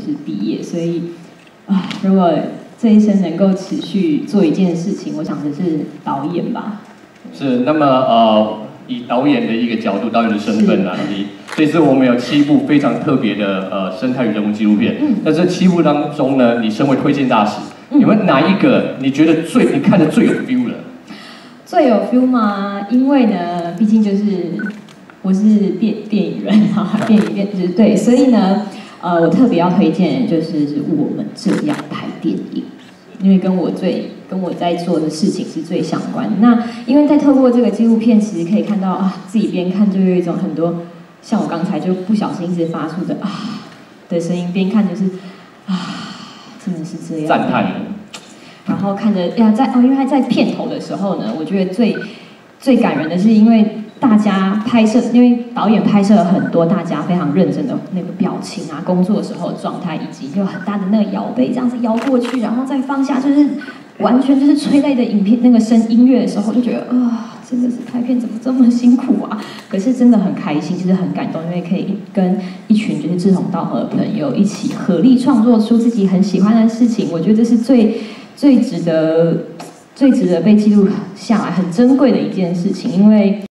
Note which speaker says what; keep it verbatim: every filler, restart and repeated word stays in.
Speaker 1: 就是毕业，所以啊，如果这一生能够持续做一件事情，我想的是导演吧。
Speaker 2: 是，那么呃，以导演的一个角度，导演的身份啊，你这次我们有七部非常特别的呃生态与人文纪录片，嗯，在这七部当中呢，你身为推荐大使，嗯、有没有哪一个你觉得最你看的最有 feel 的？
Speaker 1: 最有 feel 吗？因为呢，毕竟就是我是电电影人哈，电影电就是对，所以呢，呃，我特别要推荐就是我们这样拍电影。因为跟我最跟我在做的事情是最相关。那因为在透过这个纪录片，其实可以看到啊，自己边看就有一种很多，像我刚才就不小心一直发出的啊的声音，边看就是啊，真的是这样。
Speaker 2: 赞叹。
Speaker 1: 然后看着呀，在哦，因为他在片头的时候呢，我觉得最最感人的是，因为大家拍摄，因为导演拍摄了很多大家非常认真的那个表情啊，工作的时候的状态，以及就很大的那个摇背，这样子摇过去，然后再放下，就是完全就是催泪的影片那个声音乐的时候，就觉得啊、呃，真的是拍片怎么这么辛苦啊？可是真的很开心，就是很感动，因为可以跟一群就是志同道合的朋友一起合力创作出自己很喜欢的事情，我觉得这是最最值得最值得被记录下来、很珍贵的一件事情，因为。